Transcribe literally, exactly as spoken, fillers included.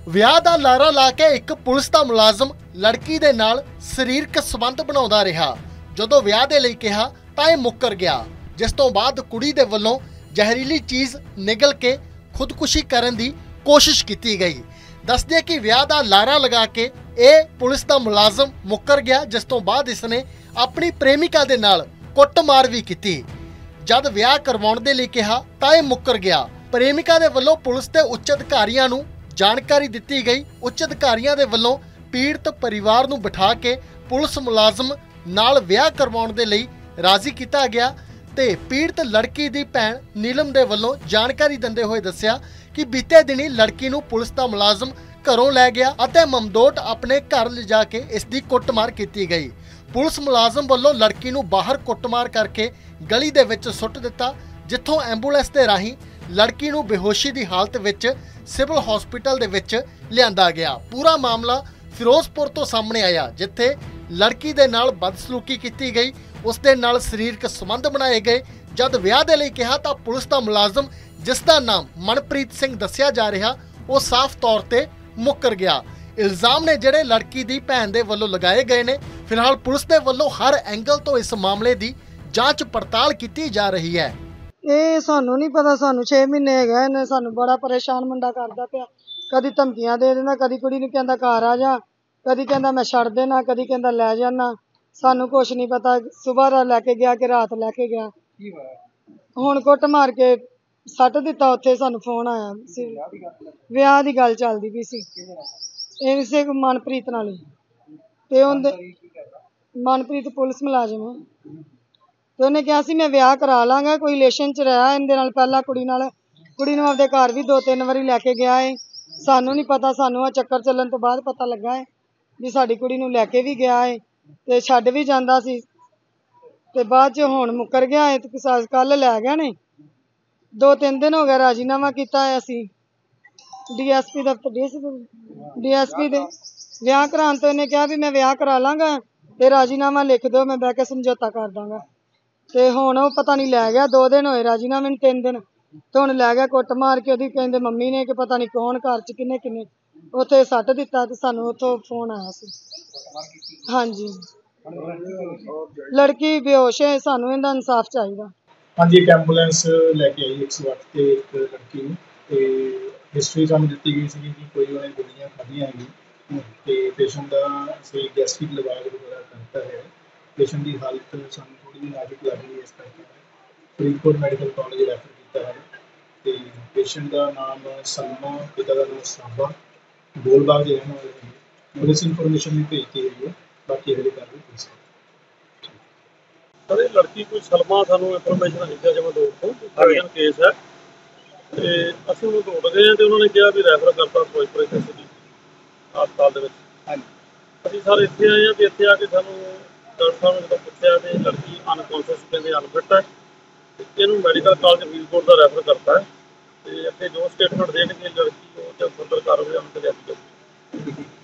ਵਿਆਹ ਦਾ ਲਾਰਾ ਲਾ ਕੇ ਇੱਕ ਪੁਲਿਸ ਦਾ ਮੁਲਾਜ਼ਮ ਲੜਕੀ ਦੇ ਨਾਲ ਸਰੀਰਕ ਸੰਬੰਧ ਬਣਾਉਂਦਾ ਰਿਹਾ। ਜਦੋਂ ਵਿਆਹ ਦੇ ਲਈ ਕਿਹਾ ਤਾਂ ਇਹ ਮੁੱਕਰ ਗਿਆ, ਜਿਸ ਤੋਂ ਬਾਅਦ ਕੁੜੀ ਦੇ ਵੱਲੋਂ ਜ਼ਹਿਰੀਲੀ ਚੀਜ਼ ਨਿਗਲ ਕੇ ਖੁਦਕੁਸ਼ੀ ਕਰਨ ਦੀ ਕੋਸ਼ਿਸ਼ ਕੀਤੀ ਗਈ। ਦੱਸਦੇ ਕਿ ਵਿਆਹ ਦਾ ਲਾਰਾ ਲਗਾ ਕੇ ਇਹ ਪੁਲਿਸ ਦਾ ਮੁਲਾਜ਼ਮ ਮੁੱਕਰ ਗਿਆ, ਜਿਸ ਤੋਂ ਬਾਅਦ ਇਸਨੇ ਆਪਣੀ ਪ੍ਰੇਮਿਕਾ ਦੇ ਨਾਲ ਕੁੱਟਮਾਰ ਵੀ ਕੀਤੀ। ਜਦ ਵਿਆਹ ਕਰਵਾਉਣ ਦੇ ਲਈ ਕਿਹਾ ਤਾਂ ਇਹ ਮੁੱਕਰ ਗਿਆ। ਪ੍ਰੇਮਿਕਾ ਦੇ ਵੱਲੋਂ ਪੁਲਿਸ ਦੇ ਉੱਚ ਅਧਿਕਾਰੀਆਂ ਨੂੰ ਜਾਣਕਾਰੀ ਦਿੱਤੀ ਗਈ। ਉੱਚ ਅਧਿਕਾਰੀਆਂ ਦੇ ਵੱਲੋਂ ਪੀੜਤ ਪਰਿਵਾਰ ਨੂੰ ਬਿਠਾ ਕੇ ਪੁਲਿਸ ਮੁਲਾਜ਼ਮ ਨਾਲ ਵਿਆਹ ਕਰਵਾਉਣ ਦੇ ਲਈ ਰਾਜ਼ੀ ਕੀਤਾ ਗਿਆ ਤੇ ਪੀੜਤ ਲੜਕੀ ਦੀ ਭੈਣ ਨੀਲਮ ਦੇ ਵੱਲੋਂ ਜਾਣਕਾਰੀ ਦਿੰਦੇ ਹੋਏ ਦੱਸਿਆ ਕਿ ਬੀਤੇ ਦਿਨੀ ਲੜਕੀ ਨੂੰ ਪੁਲਿਸ ਦਾ ਮੁਲਾਜ਼ਮ ਘਰੋਂ ਲੈ ਗਿਆ ਅਤੇ ਮਮਦੋਟ ਆਪਣੇ ਘਰ ਲਿਜਾ ਕੇ ਇਸ ਦੀ ਕੁੱਟਮਾਰ ਕੀਤੀ ਗਈ। ਪੁਲਿਸ ਮੁਲਾਜ਼ਮ ਵੱਲੋਂ ਲੜਕੀ ਨੂੰ ਬਾਹਰ ਕੁੱਟਮਾਰ ਕਰਕੇ ਗਲੀ ਦੇ ਵਿੱਚ ਸੁੱਟ ਦਿੱਤਾ, ਜਿੱਥੋਂ ਐਂਬੂਲੈਂਸ ਦੇ ਰਾਹੀਂ ਲੜਕੀ ਨੂੰ ਬੇਹੋਸ਼ੀ ਦੀ ਹਾਲਤ ਵਿੱਚ ਸਿਵਲ ਹਸਪੀਟਲ ਦੇ ਵਿੱਚ ਲਿਆਂਦਾ ਗਿਆ। ਪੂਰਾ ਮਾਮਲਾ ਫਿਰੋਜ਼ਪੁਰ ਤੋਂ ਸਾਹਮਣੇ ਆਇਆ, ਜਿੱਥੇ ਲੜਕੀ ਦੇ ਨਾਲ ਬਦਸਲੂਕੀ ਕੀਤੀ ਗਈ, ਉਸ ਦੇ ਨਾਲ ਸਰੀਰਕ ਸੰਬੰਧ ਬਣਾਏ ਗਏ। ਜਦ ਵਿਆਹ ਦੇ ਲਈ ਕਿਹਾ ਤਾਂ ਪੁਲਿਸ ਦਾ ਮੁਲਾਜ਼ਮ, ਜਿਸ ਦਾ ਨਾਮ ਮਨਪ੍ਰੀਤ ਸਿੰਘ ਦੱਸਿਆ ਜਾ ਰਿਹਾ, ਉਹ ਸਾਫ਼ ਤੌਰ ਤੇ ਮੁੱਕਰ ਗਿਆ। ਇਲਜ਼ਾਮ ਨੇ ਜਿਹੜੇ ਲੜਕੀ ਦੀ ਭੈਣ ਦੇ ਵੱਲੋਂ ਲਗਾਏ ਗਏ ਨੇ। ਫਿਲਹਾਲ ਪੁਲਿਸ ਦੇ ਵੱਲੋਂ ਹਰ ਐਂਗਲ ਤੋਂ ਇਸ ਮਾਮਲੇ ਦੀ ਜਾਂਚ ਪੜਤਾਲ ਕੀਤੀ ਜਾ ਰਹੀ ਹੈ। ਇਹ ਸਾਨੂੰ ਨਹੀਂ ਪਤਾ, ਸਾਨੂੰ ਛੇ ਮਹੀਨੇ ਹੈਗਾ ਇਹਨੇ ਸਾਨੂੰ ਬੜਾ ਪਰੇਸ਼ਾਨ ਮੁੰਡਾ ਕਰਦਾ ਪਿਆ। ਕਦੀ ਧਮਕੀਆਂ ਦੇ ਦਿੰਦਾ, ਕਦੀ ਕੁੜੀ ਨੂੰ ਕਹਿੰਦਾ ਘਰ ਆ ਜਾ, ਕਦੀ ਕਹਿੰਦਾ ਮੈਂ ਛੱਡ ਦੇਣਾ, ਕਦੀ ਕਹਿੰਦਾ ਲੈ ਜਾਣਾ। ਸਾਨੂੰ ਕੁਛ ਨਹੀਂ ਪਤਾ। ਸਵੇਰ ਲੈ ਕੇ ਗਿਆ ਕਿ ਰਾਤ ਲੈ ਕੇ ਗਿਆ। ਹੁਣ ਕੁੱਟ ਮਾਰ ਕੇ ਸੱਟ ਦਿੱਤਾ। ਉੱਥੇ ਸਾਨੂੰ ਫੋਨ ਆਇਆ ਸੀ, ਵਿਆਹ ਦੀ ਗੱਲ ਚੱਲਦੀ ਪਈ ਸੀ। ਇਹ ਇਸੇ ਮਨਪ੍ਰੀਤ ਨਾਲ ਹੀ ਤੇ ਉਹਦੇ ਮਨਪ੍ਰੀਤ ਪੁਲਿਸ ਮੁਲਾਜ਼ਮ ਹੈ ਤੇ ਉਹਨੇ ਕਿਹਾ ਸੀ ਮੈਂ ਵਿਆਹ ਕਰਾ ਲਾਂਗਾ। ਕੋਈ ਰਿਲੇਸ਼ਨ ਚ ਰਿਹਾ ਇਹਦੇ ਨਾਲ ਪਹਿਲਾਂ, ਕੁੜੀ ਨਾਲ। ਕੁੜੀ ਨੂੰ ਆਪਦੇ ਘਰ ਵੀ ਦੋ ਤਿੰਨ ਵਾਰੀ ਲੈ ਕੇ ਗਿਆ ਹੈ। ਸਾਨੂੰ ਨਹੀਂ ਪਤਾ, ਸਾਨੂੰ ਆ ਚੱਕਰ ਚੱਲਣ ਤੋਂ ਬਾਅਦ ਪਤਾ ਲੱਗਾ ਹੈ ਵੀ ਸਾਡੀ ਕੁੜੀ ਨੂੰ ਲੈ ਕੇ ਵੀ ਗਿਆ ਹੈ ਤੇ ਛੱਡ ਵੀ ਜਾਂਦਾ ਸੀ ਤੇ ਬਾਅਦ ਚ ਹੁਣ ਮੁੱਕਰ ਗਿਆ ਹੈ ਤੇ ਕੱਲ ਲੈ ਗਿਆ ਨੇ। ਦੋ ਤਿੰਨ ਦਿਨ ਹੋ ਗਿਆ ਰਾਜੀਨਾਮਾ ਕੀਤਾ ਹੈ ਅਸੀਂ ਡੀ ਐਸ ਪੀ ਦਫ਼ਤਰ ਡੀ ਐਸ ਪੀ ਦੇ। ਵਿਆਹ ਕਰਾਉਣ ਤੋਂ ਇਹਨੇ ਕਿਹਾ ਵੀ ਮੈਂ ਵਿਆਹ ਕਰਾ ਲਾਂਗਾ ਤੇ ਰਾਜੀਨਾਮਾ ਲਿਖ ਦਿਓ, ਮੈਂ ਬਹਿ ਕੇ ਸਮਝੌਤਾ ਕਰ ਦਾਂਗਾ। ਤੇ ਹੁਣ ਉਹ ਪਤਾ ਨਹੀਂ ਲੈ ਗਿਆ। ਦੋ ਦਿਨ ਹੋਏ ਰਾਜੀਨਾਮੇ ਨੂੰ, ਤਿੰਨ ਦਿਨ ਤੇ ਹੁਣ ਲੈ ਗਿਆ ਕੁੱਟ ਮਾਰ ਕੇ। ਉਹਦੀ ਕਹਿੰਦੇ ਮੰਮੀ ਨੇ ਕਿ ਪਤਾ ਨਹੀਂ ਕੌਣ ਘਰ ਚ ਕਿੰਨੇ ਕਿੰਨੇ ਉੱਥੇ ਸੱਟ ਦਿੱਤਾ ਤੇ ਸਾਨੂੰ ਉੱਥੋਂ ਫੋਨ ਆਇਆ ਸੀ। ਹਾਂਜੀ, ਲੜਕੀ ਬੇਹੋਸ਼ ਹੈ, ਸਾਨੂੰ ਇਹਦਾ ਇਨਸਾਫ ਚਾਹੀਦਾ। ਹਾਂਜੀ, ਇੱਕ ਐਂਬੂਲੈਂਸ ਲੈ ਕੇ ਆਈ ਇੱਕ ਸੌ ਅੱਠ ਤੇ ਇੱਕ ਲੜਕੀ ਨੂੰ ਤੇ ਹਿਸਟਰੀ ਸਾਨੂੰ ਦਿੱਤੀ ਗਈ ਸੀ ਕਿ ਕੋਈ ਉਹਨੇ ਗੋਲੀਆਂ ਖਾਧੀਆਂ ਹੈਗੀਆਂ ਤੇ ਪੇਸ਼ੈਂਟ ਦਾ ਅਸੀਂ ਗੈਸਟ੍ਰਿਕ ਲਵਾਜ ਵਗੈਰਾ ਕਰਤਾ ਹੈ। ਪੇਸ਼ੈਂਟ ਦੀ ਹਾਲਤ ਸਾਨੂੰ ਥੋੜੀ ਜਿਹੀ ਨਾਜ਼ੁਕ ਲੱਗ ਰਹੀ ਹੈ, ਇਸ ਕਰਕੇ ਫਰੀਦਕੋਟ ਮੈਡੀਕਲ ਕਾਲਜ ਰੈਫਰ ਕੀਤਾ ਹੈ। ਤੇ ਪੇਸ਼ੈਂਟ ਦਾ ਨਾਮ ਸਲਮਾ, ਪਿਤਾ ਦਾ ਨਾਮ ਸਾਬਾ, ਗੋਲਬਾਗ ਦੇ ਰਹਿਣ ਵਾਲੇ ਨੇ। ਪੁਲਿਸ ਇਨਫੋਰਮੇਸ਼ਨ ਵੀ ਭੇਜਤੀ ਹੋਈ ਹੈ, ਬਾਕੀ ਅਗਲੀ ਕਾਰਵਾਈ ਪੁਲਿਸ। ਸਰ, ਇਹ ਲੜਕੀ ਕੋਈ ਸਲਮਾ ਸਾਨੂੰ ਇਨਫੋਰਮੇਸ਼ਨ ਆਈ ਸੀ ਜਮਾ ਦੋ ਤੋਂ ਅਰਜਨ ਕੇਸ ਹੈ ਤੇ ਅਸੀਂ ਉਹਨੂੰ ਢੂੰਢ ਗਏ ਤੇ ਉਹਨਾਂ ਨੇ ਕਿਹਾ ਵੀ ਰੈਫਰ ਕਰਤਾ ਫਿਰੋਜ਼ਪੁਰ ਕਿਸੇ ਹਸਪਤਾਲ ਦੇ ਵਿੱਚ। ਹਾਂਜੀ, ਅਸੀਂ ਸਾਰੇ ਇੱਥੇ ਆਏ ਹਾਂ ਤੇ ਇੱਥੇ ਆ ਕੇ ਸਾਨੂੰ ਡਾਕਟਰ ਸਾਹਿਬ ਨੇ ਜਦੋਂ ਪੁੱਛਿਆ ਤੇ ਲੜਕੀ ਅਨਕੌਂਸ਼ੀਅਸ ਕਹਿੰਦੇ ਅਨਫਿਟ ਹੈ ਤੇ ਇਹਨੂੰ ਮੈਡੀਕਲ ਕਾਲਜ ਫਰੀਦਕੋਟ ਦਾ ਰੈਫਰ ਕਰਤਾ ਹੈ ਤੇ ਅੱਗੇ ਜੋ ਸਟੇਟਮੈਂਟ ਦੇਣਗੇ ਲੜਕੀ ਉਹ ਜਾਂ ਫਰਦਰ ਕਾਰਵਾਈ ਉਹਨਾਂ ਤੇ ਲਿਆਂਦੀ ਜਾਊਗੀ।